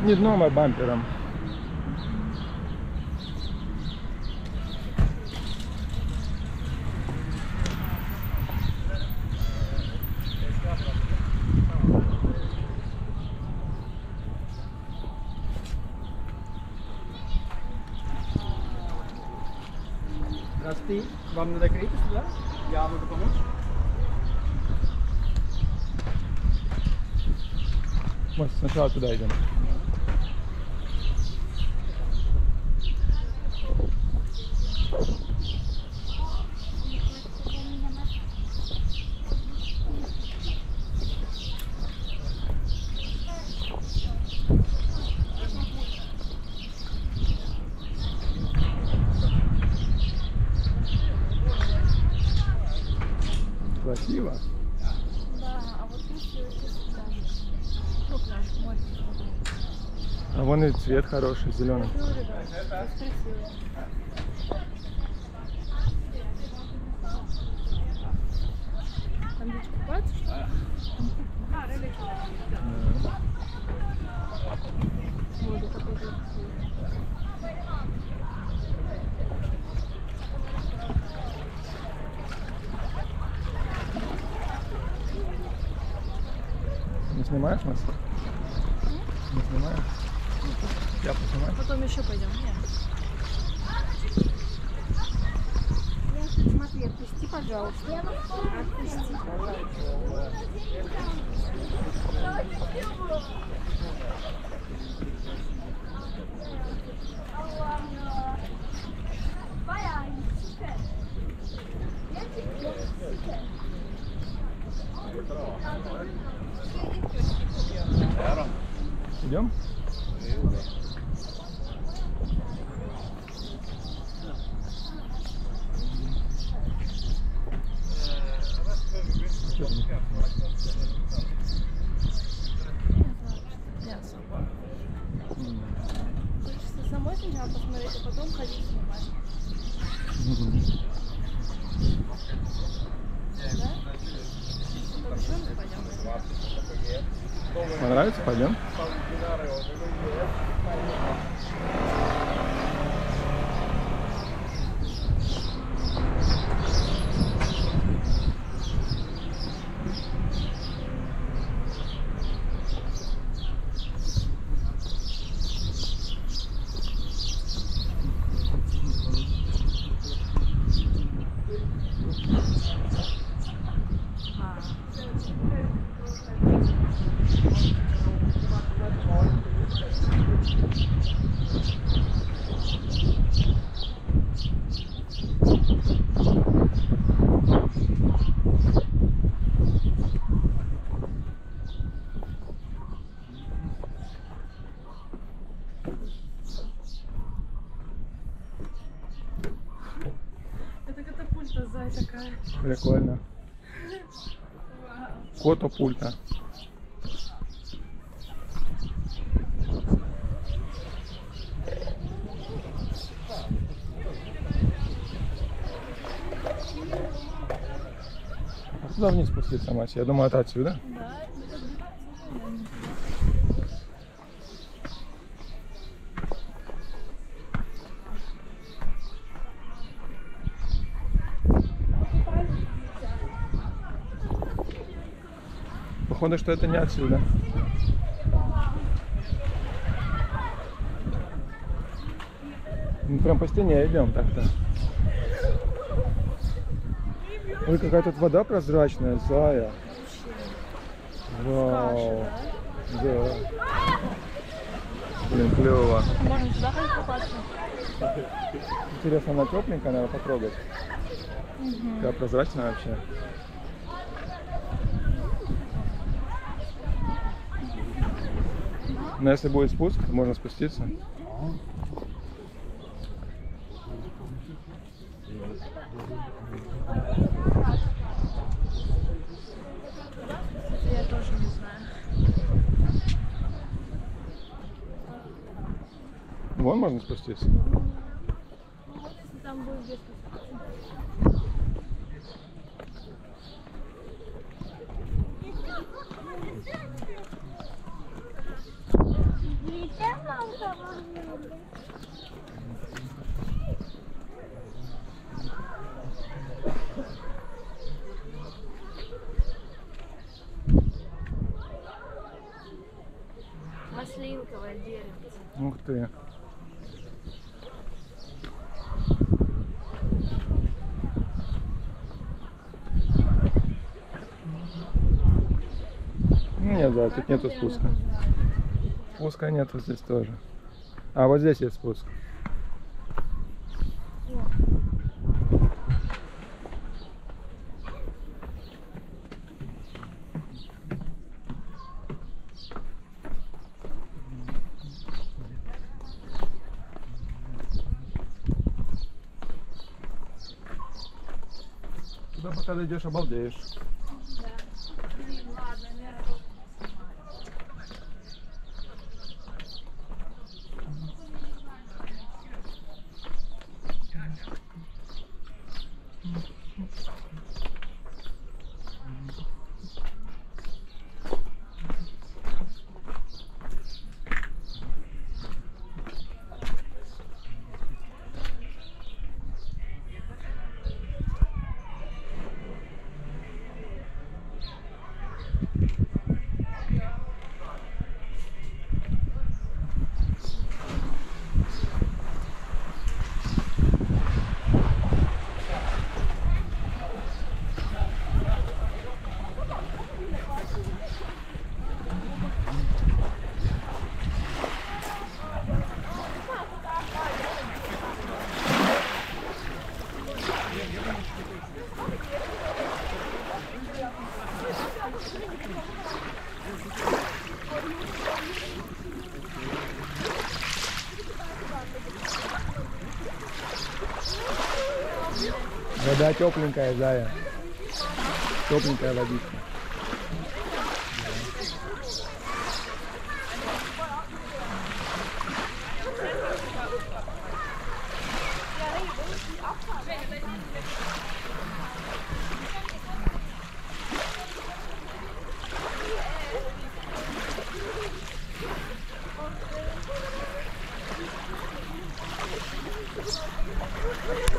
Не дном, а бампером. Здравствуйте. Вам надо крепить сюда? Я могу помочь? Мы сначала туда идем. Красиво. Да, а вот красиво сейчас пляж. Ну, пляж, море. А вон и цвет хороший, зеленый. Ну, ребят, сейчас красиво. Там дети купаются, что ли? Вода такой красивый. Не снимаешь нас? Не снимаешь? Я поснимаю. Потом еще пойдем. Смотри, отпусти, пожалуйста. Отпусти, пожалуйста. Идем? Мясо. Хочется самой сначала посмотреть, а потом ходить снимать. Да? Потом еще раз пойдем. Понравится? Пойдем. Это катапульта зай такая. Прикольно. Котопульта. А куда вниз спуститься, мать? Я думаю, это отсюда. Да, Походу, что это не отсюда. Мы прям по стене идем так-то. Ой, какая тут вода прозрачная, зая. Вау. Да. Блин, клево. можно сюда ходить купаться. Интересно, она тепленькая, надо потрогать. Какая прозрачная вообще. Но если будет спуск, то можно спуститься. Я тоже не знаю. Вон можно спуститься. Ну вот если там будет где спуститься. Маслинковое дерево. Ух ты. Нет, да, тут нету спуска. Спуска нету здесь тоже. А вот здесь есть спуск. Туда пока дойдешь, обалдеешь. Блин, ладно, наверное, Вода тепленькая, Зая. Тепленькая водичка.